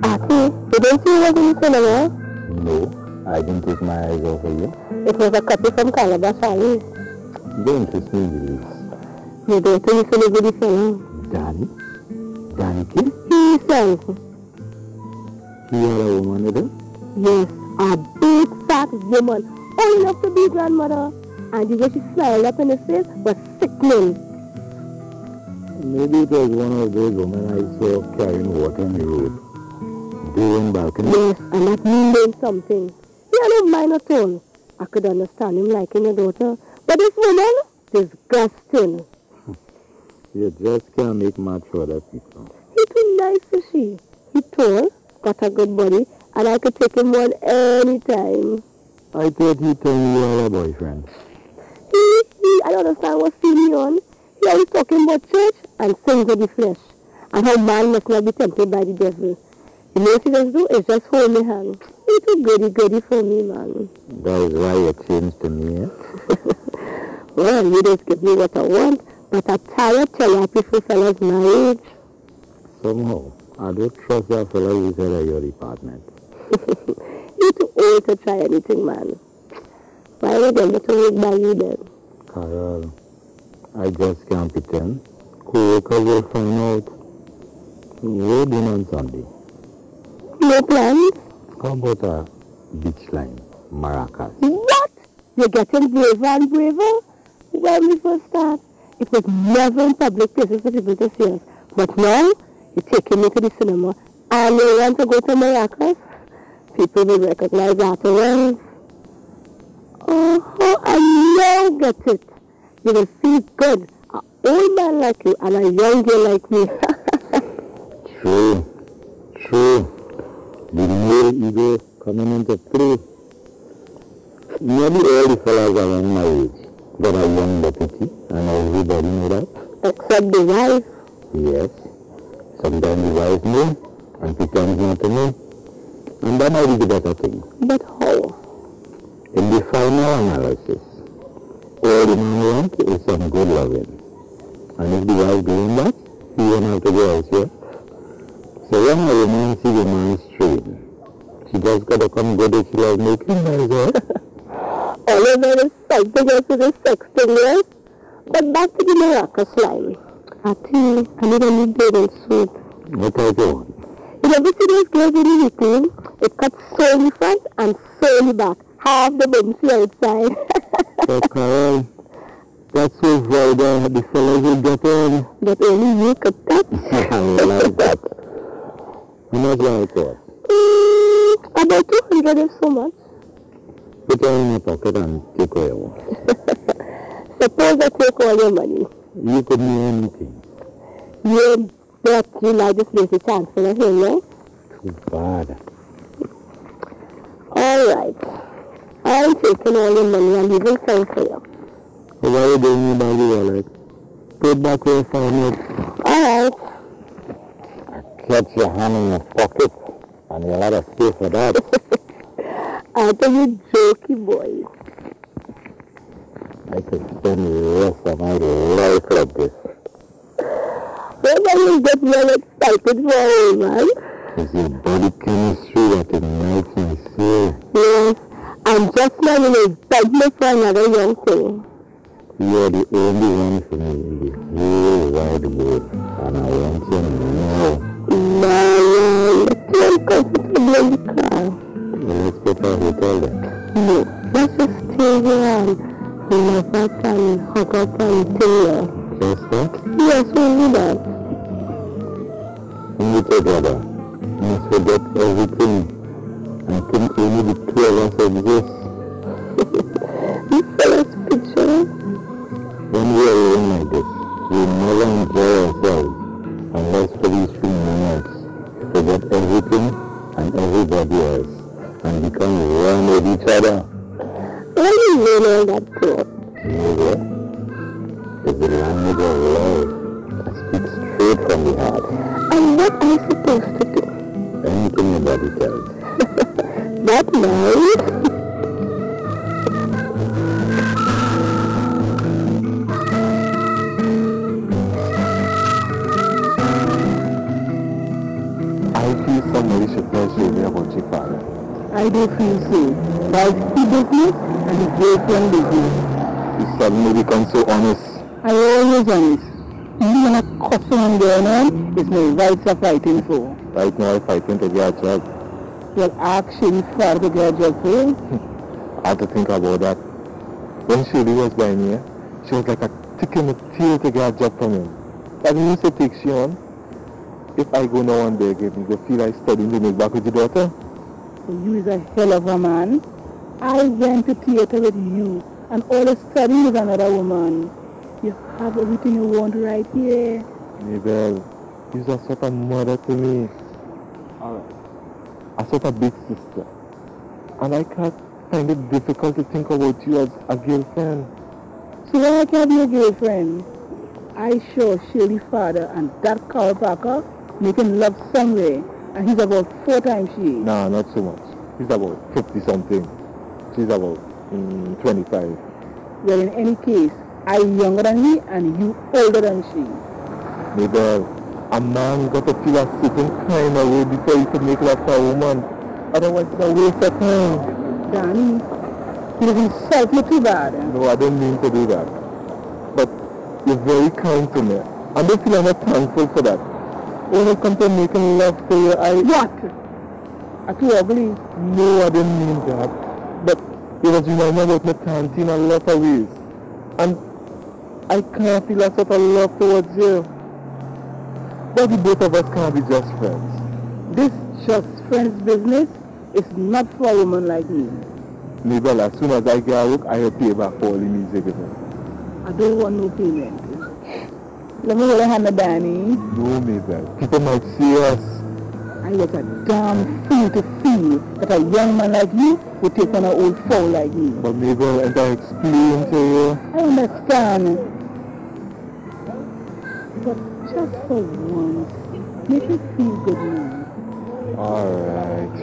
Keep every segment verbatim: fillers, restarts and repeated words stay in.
Ati, you didn't see what in the cinema? No, I didn't take my eyes off of you. It was a copy from Calabash Ali. Don't interest me, Louise. You don't think he's a good fellow? Danny? Danny King? He sells. He had a woman with him? Yes, a big fat woman, old enough to be grandmother. And the way she smiled up in his face was sickening. Maybe it was one of those women I saw carrying water on the road. Doing balcony? Yes, and that means something. He had no mind at all. I could understand him liking your daughter. But this woman, disgusting. You just can't make much for other people. He too nice for she. He tall, got a good body, and I could take him on any time. I thought he told you were a boyfriend. He, he, I don't understand what's feeling on. He always talking about church and sins of the flesh. And how man must not be tempted by the devil. The most he does do is just hold me hand. He's too goody goody for me, man. That is why you changed to me, eh? Well, you just give me what I want, but I tired tell I prefer fellas my age. Somehow, I don't trust that fellow who said at your department. You're too old to try anything, man. Why would they to work by you then? Carol, I just can't pretend. Co-workers will find out. We're doing on Sunday. No plans? How about a beach line, Maracas? What? You're getting braver and braver? When we first start, it was never in public places for people to see us. But now, you're taking me to the cinema, and you want to go to Maracas? People will recognize afterwards. Oh, I now get it. You will feel good. An old man like you and a young girl like me. True, true. The male ego coming into play. Nearly all the fellas around my age that are young deputy, and everybody know that. Except the wife. Yes. Sometimes the wife know, and pretends not to know. And that might be the better thing. But how? In the final analysis, all the man wants is some good loving. And if the wife doing that, he won't have to go elsewhere. So when a woman sees a man straying, she just gotta come good if she loves making noise, eh? All of that is something else with the sex thing, yes? But back to the Maracas line. I think I need a new bathing suit. What type you want? You never see those girls in the weekend? It cuts so in the front and so in the back. Half the bunsy outside. So Carol, that's so vulgar, the fellas will get on. But only you could touch. I like that. How much like that? Mm, about two hundred is so much. Put it in your pocket and take what you want. Suppose I take all your money. You could do anything. You bet you like this place a chance for him, no? Too bad. All right. I'm taking all your money and leaving some for you. So why are you doing me by the wallet? Put back where you found it. All right. Catch your hand in your pocket, and you'll have to pay for that. I tell you, jokey boy. I could spend the rest of my life like this. When are you get well excited for a man? It's your body chemistry that ignites my soul. Yes, and just now you will beg me for another young thing. You're the only one for me in the whole wide world, and I want you now. No, no, you're too uncomfortable in the car. Well, let's go to a hotel then. No, let's just stay here and love up and hug up and chill. Just that? Yes, we'll do that. And you together must forget everything and think only the two of us exist. You fella's picture. When we are alone like this, we never enjoy ourselves unless for these few minutes forget everything and everybody else and become one with each other. Why do you mean all that talk? Nigga, it's the language of love that speaks straight from the heart. And what am I supposed to do? Anything your body tells. That's nice. I feel somebody should I don't feel so. That's the business and the girlfriend business. You suddenly become so honest. I always honest. Even when a custom going on, it's my rights are fighting for. Right now I'm fighting to get a job. Well, actually, far to get a job for you. I have to think about that. When Shirley was by me, she was like a tick in the tail to get a job from him. But when you say take she on, if I go now and beg him, you feel like studying to make back with your daughter? You is a hell of a man. I went to theater with you, and all the studying with another woman. You have everything you want right here. Mabel, you're a sort of mother to me. Alright. A sort of big sister. And I can't find it difficult to think about you as a girlfriend. So why I can't be a girlfriend? I saw Shirley's father and that Carl Parker making love somewhere, and he's about four times she is. Nah, not so much. He's about fifty something. She's about mm, twenty-five. Well, in any case, I'm younger than he and you older than she. Mabel, a man got to feel a certain kind of way before he could make love to a woman. Otherwise it's a waste of time. Danny, you insult me too bad. No, I don't mean to do that. But you're very kind to me. I don't feel I'm not thankful for that. When it comes to making love to you, I... What? Are you ugly? No, I didn't mean that. But it was reminding me about my auntie in a lot of ways. And I can't feel a sort of love towards you. But the both of us can't be just friends. This just friends business is not for a woman like me. Mabel, as soon as I get a work, I will pay back for all the music. I don't want no payment. Let me hold a hand, Danny. No, Mabel. People might see us. I was a damn fool to feel that a young man like you would take on an old fool like me. But Mabel, and I explain to you. I understand. But just for once, make me feel good now. Alright.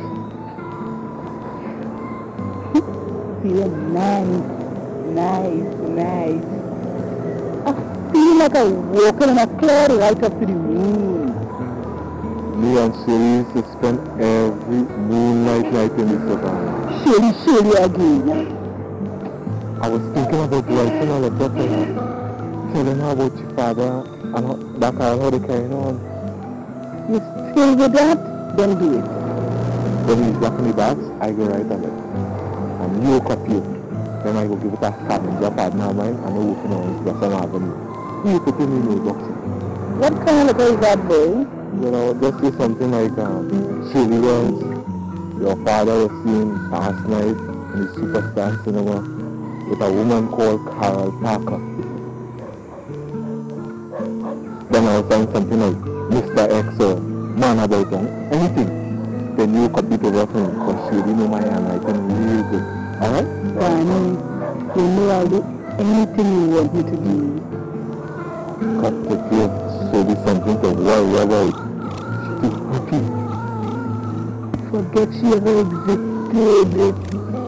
Feel nice, nice, nice. I feel like I'm walking on a cloud right up to the moon. Me and Shirley used to spend every moonlight night in the savannah. Shirley, Shirley again. I was thinking about writing a letter to her, telling her about your father and how, that and how they carrying on. You still with that? Then do it. When he's back in the box, I go write a letter. And you copy it. Then I go give it a scavenger partner of mine and I working on Blossom Avenue. You put it in your box. What kind of letter is that, boy? You know, just say something like, um, Shirley Wells, your father was seen last night in the Superstar Cinema with a woman called Carol Parker. Then I'll find something like Mister X or Man About Town, anything. Then you copy it over from because Shirley know my handwriting really good. Alright? Danny, you know I'll do anything you want me to do. Cut the kid, so there's something to worry about. She's happy. Forget she ever existed.